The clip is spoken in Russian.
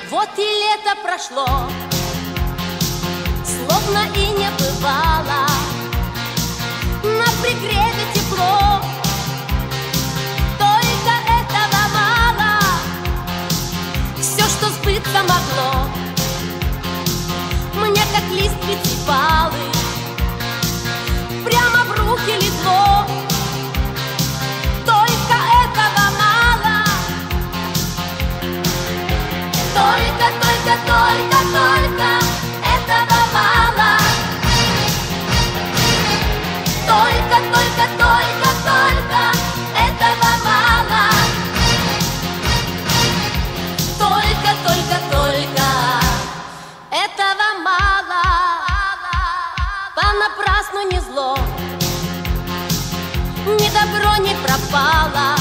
Вот и лето прошло, словно и не бывало. На пригреве тепло, только этого мало. Все, что сбыться могло, мне как листвицы палы, прямо в руки легло. Только этого мало. Только этого мало. Только этого мало. Только этого мало. Понапрасну не зло, ни добро не пропало.